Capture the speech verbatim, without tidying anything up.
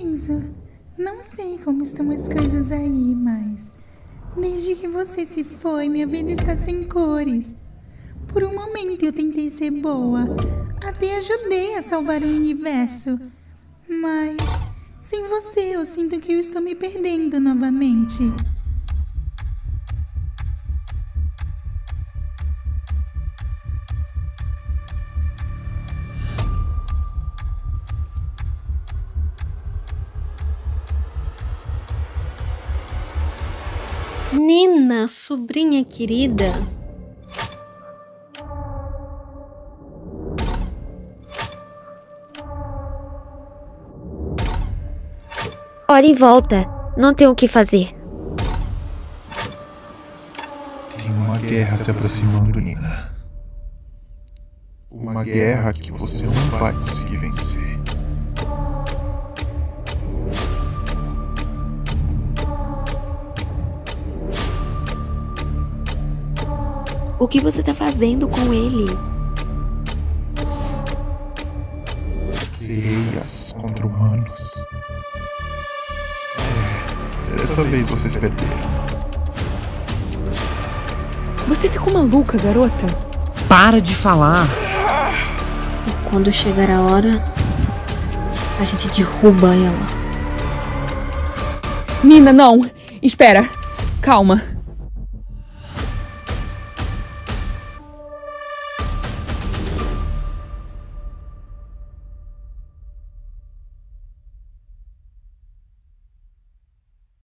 Enzo, não sei como estão as coisas aí, mas desde que você se foi, minha vida está sem cores. Por um momento eu tentei ser boa, até ajudei a salvar o universo. Mas sem você eu sinto que eu estou me perdendo novamente. Nina, sobrinha querida. Olha em volta. Não tem o que fazer. Tem uma guerra se aproximando, Nina. Uma guerra que você não vai conseguir vencer. O que você tá fazendo com ele? Sereias contra humanos. É, dessa vez vocês perderam. Você ficou maluca, garota? Para de falar! E quando chegar a hora, a gente derruba ela. Nina, não! Espera! Calma!